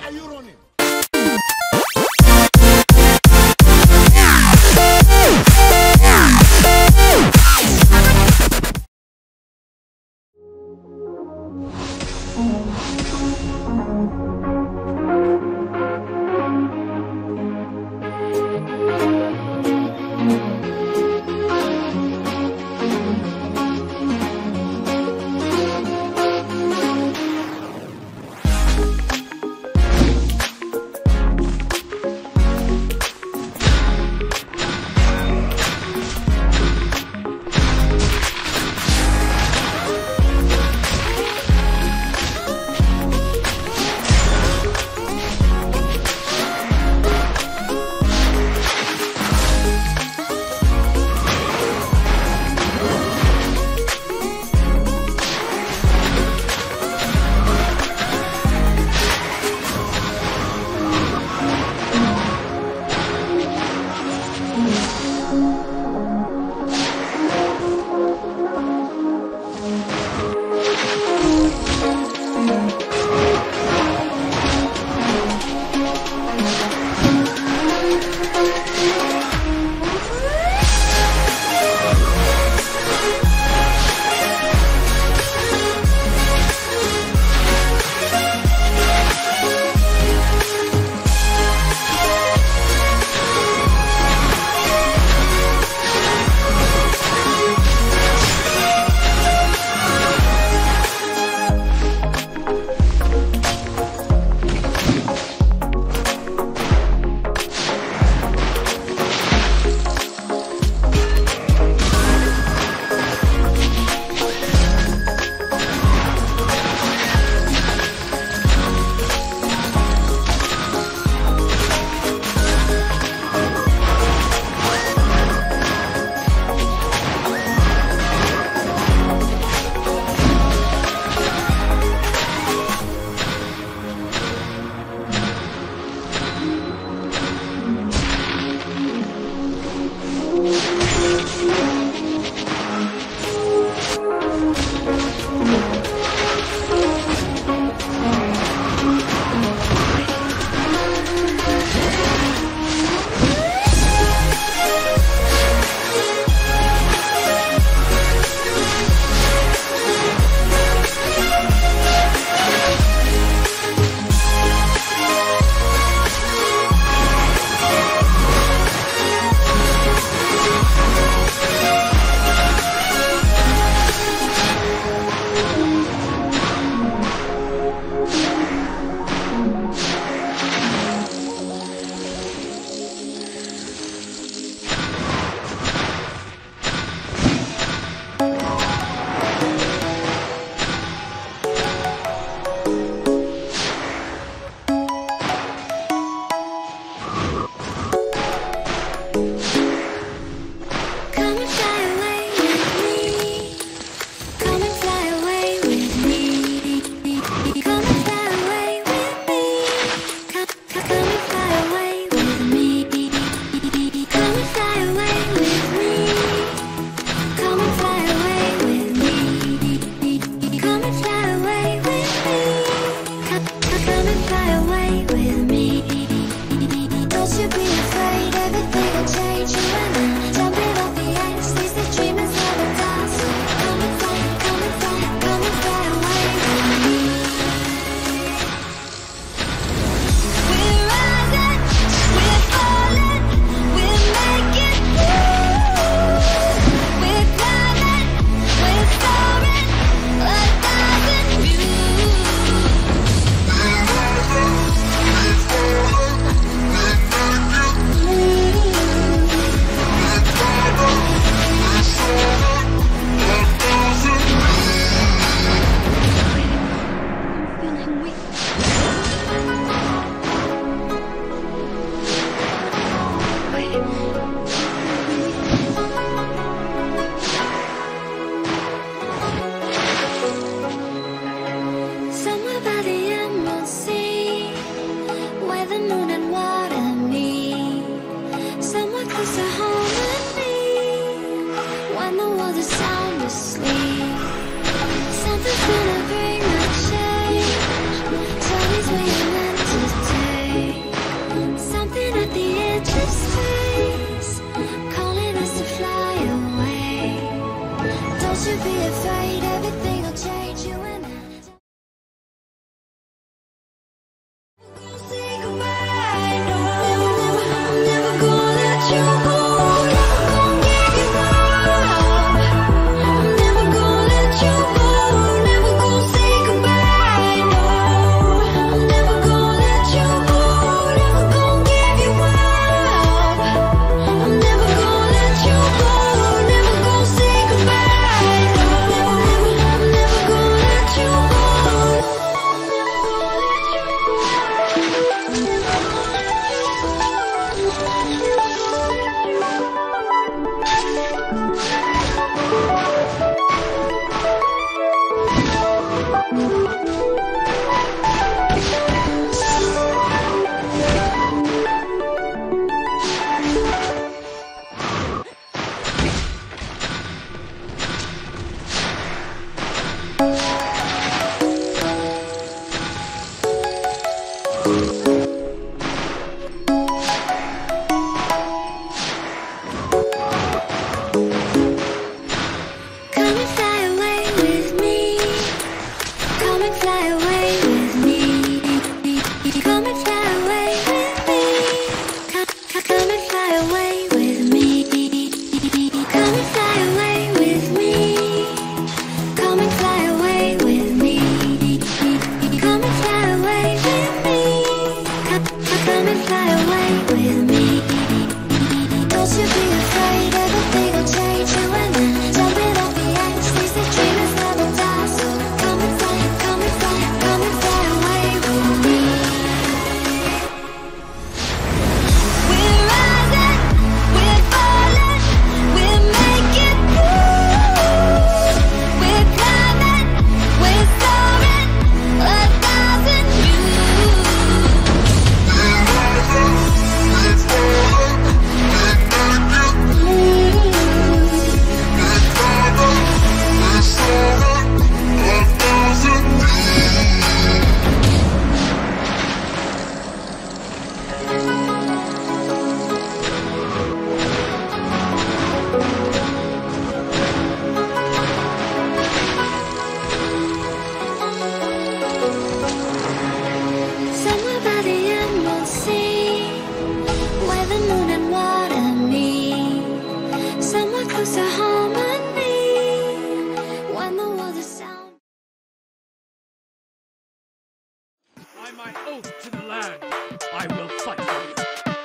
are you running? Something's gonna bring a change. Tell me where you're meant to Don't you be afraid, everything will change you and I. Say goodbye, no. I'm never gonna let you go. Never gonna give you up. I'm never gonna let you go. Never gonna say goodbye, no. I'm never gonna let you go. Never gonna give you up. I'm never gonna let you go. Never gonna say goodbye, no. I'm never gonna let you go. Come and fly away with me. Come and fly away with me. Come and fly away with me. Come and fly away with me. Come and fly away with me. Come and fly away with me. Come and fly away with me. Come and fly away with me. Don't you be afraid, everything will change you and I. Jumping off the edge, these the dreamers never die. So come and fly, come and fly, come and fly away with me. We're rising, we're falling, we're making moves. We're climbing, we're soaring, 1,000 views. Somewhere by the emerald sea, where the moon and water meet. Somewhere close to harmony, when the world is sound. By my oath to the land, I will fight for you.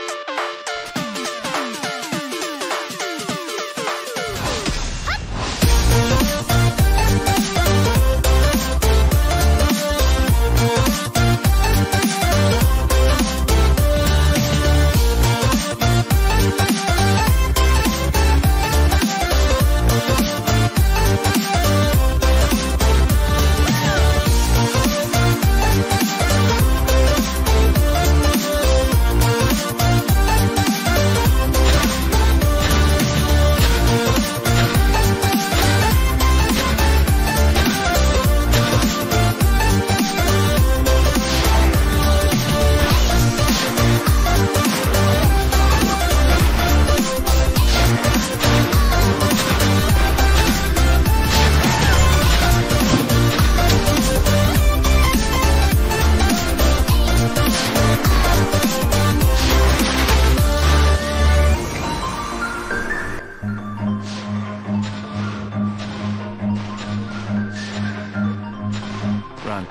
Run.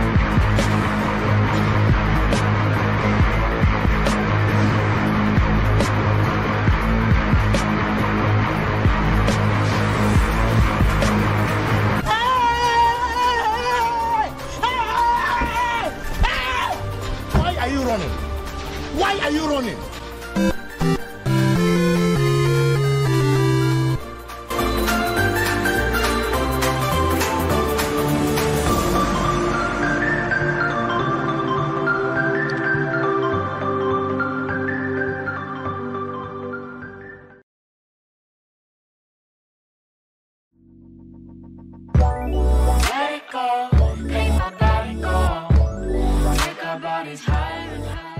Why are you running? Why are you running? Let it go, make my body go. Take our bodies higher and higher.